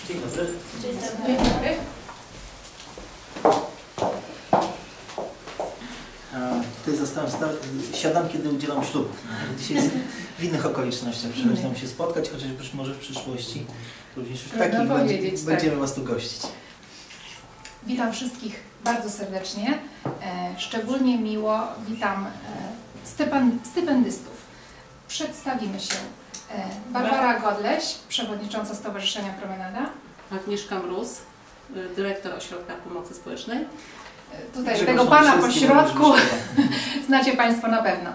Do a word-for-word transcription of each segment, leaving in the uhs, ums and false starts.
Dzień dobry. Dzień dobry. Dzień dobry. Tutaj zostałem, siadam, kiedy udzielam ślubu. Dzisiaj w innych okolicznościach przyjemność nam się spotkać, chociaż być może w przyszłości również w takich no, będzie, tak. będziemy Was tu gościć. Witam wszystkich bardzo serdecznie. E, szczególnie miło witam e, stypen, stypendystów. Przedstawimy się. E, Barbara Godleś, przewodnicząca Stowarzyszenia Promenada. Agnieszka Mróz, dyrektor Ośrodka Pomocy Społecznej. Tutaj Grzegorz tego pana po środku znacie Państwo na pewno.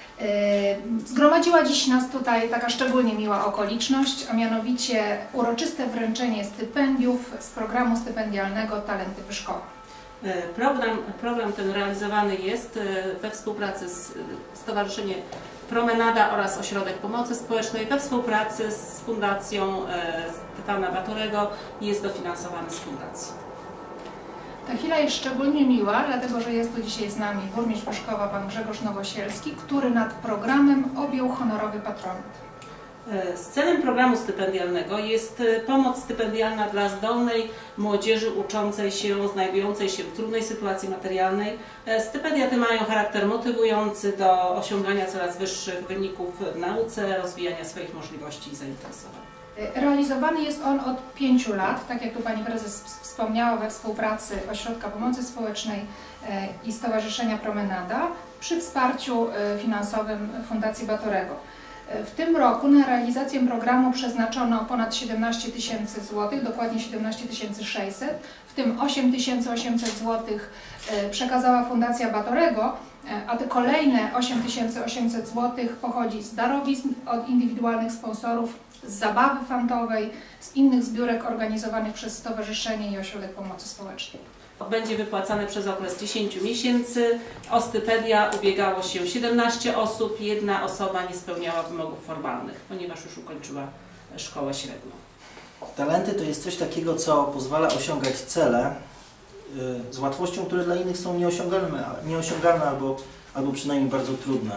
Zgromadziła dziś nas tutaj taka szczególnie miła okoliczność, a mianowicie uroczyste wręczenie stypendiów z programu stypendialnego Talenty Wyszkoła. Program, program ten realizowany jest we współpracy z Stowarzyszeniem Promenada oraz Ośrodek Pomocy Społecznej we współpracy z Fundacją Stefana Batorego i jest dofinansowany z fundacji. Ta chwila jest szczególnie miła, dlatego że jest tu dzisiaj z nami burmistrz Wyszkowa, pan Grzegorz Nowosielski, który nad programem objął honorowy patronat. Z celem programu stypendialnego jest pomoc stypendialna dla zdolnej młodzieży uczącej się, znajdującej się w trudnej sytuacji materialnej. Stypendia te mają charakter motywujący do osiągania coraz wyższych wyników w nauce, rozwijania swoich możliwości i zainteresowań. Realizowany jest on od pięciu lat, tak jak tu pani prezes wspomniała, we współpracy Ośrodka Pomocy Społecznej i Stowarzyszenia Promenada przy wsparciu finansowym Fundacji Batorego. W tym roku na realizację programu przeznaczono ponad siedemnaście tysięcy złotych, dokładnie siedemnaście tysięcy sześćset, w tym osiem tysięcy osiemset złotych przekazała Fundacja Batorego, a te kolejne osiem tysięcy osiemset złotych pochodzi z darowizn od indywidualnych sponsorów, z zabawy fantowej, z innych zbiórek organizowanych przez Stowarzyszenie i Ośrodek Pomocy Społecznej. Będzie wypłacane przez okres dziesięciu miesięcy. O stypendia ubiegało się siedemnaście osób. Jedna osoba nie spełniała wymogów formalnych, ponieważ już ukończyła szkołę średnią. Talenty to jest coś takiego, co pozwala osiągać cele z łatwością, które dla innych są nieosiągalne, nieosiągalne albo, albo przynajmniej bardzo trudne.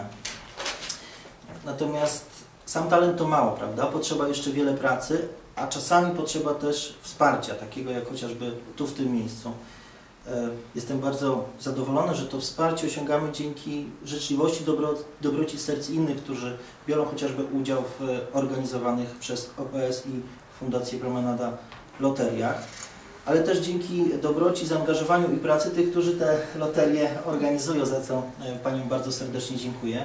Natomiast sam talent to mało, prawda? Potrzeba jeszcze wiele pracy, a czasami potrzeba też wsparcia, takiego jak chociażby tu w tym miejscu. Jestem bardzo zadowolony, że to wsparcie osiągamy dzięki życzliwości, dobro, dobroci serc innych, którzy biorą chociażby udział w organizowanych przez O P S i Fundację Promenada loteriach, ale też dzięki dobroci, zaangażowaniu i pracy tych, którzy te loterie organizują, za co Paniom bardzo serdecznie dziękuję.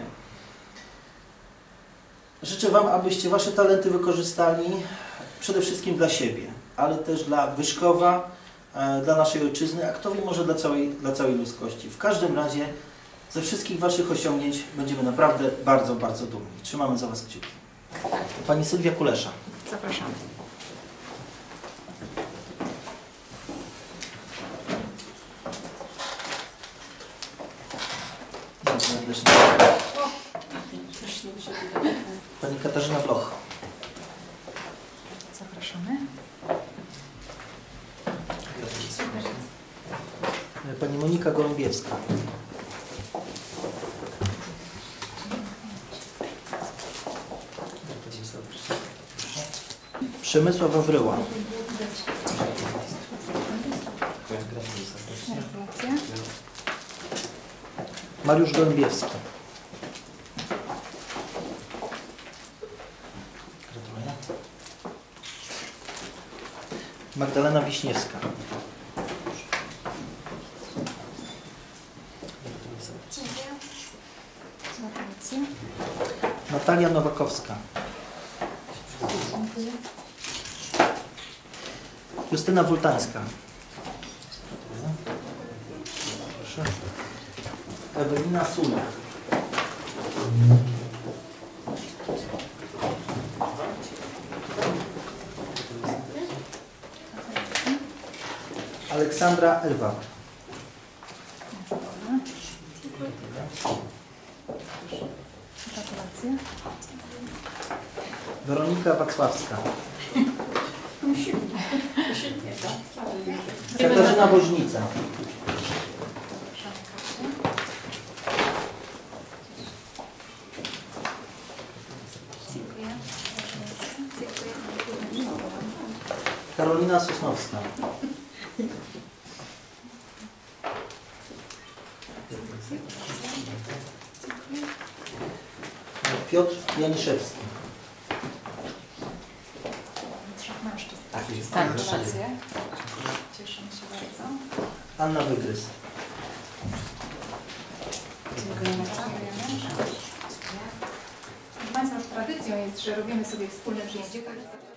Życzę Wam, abyście Wasze talenty wykorzystali przede wszystkim dla siebie, ale też dla Wyszkowa, dla naszej ojczyzny, a kto wie, może dla całej, dla całej ludzkości. W każdym razie ze wszystkich Waszych osiągnięć będziemy naprawdę bardzo, bardzo dumni. Trzymamy za Was kciuki. Pani Sylwia Kulesza. Zapraszamy. Pani Katarzyna Bloch. Zapraszamy. Pani Monika Gołębiewska. Przemysław Wawryła. Mariusz Gołębiewski. Gratuluję. Magdalena Wiśniewska. Natalia Nowakowska. Justyna Wultańska. Proszę. Ewelina Sula. Aleksandra Elwa. Gratulacje. Weronika Wacławska. Katarzyna Woźnica. Karolina Sosnowska. Piotr Janiszewski. Trzech mężczyzn. Tak, jest tak. Gratulacje. Cieszymy się bardzo. Anna Wygrys. Dziękujemy. Proszę Państwa, już tradycją jest, że robimy sobie wspólne przyjęcie.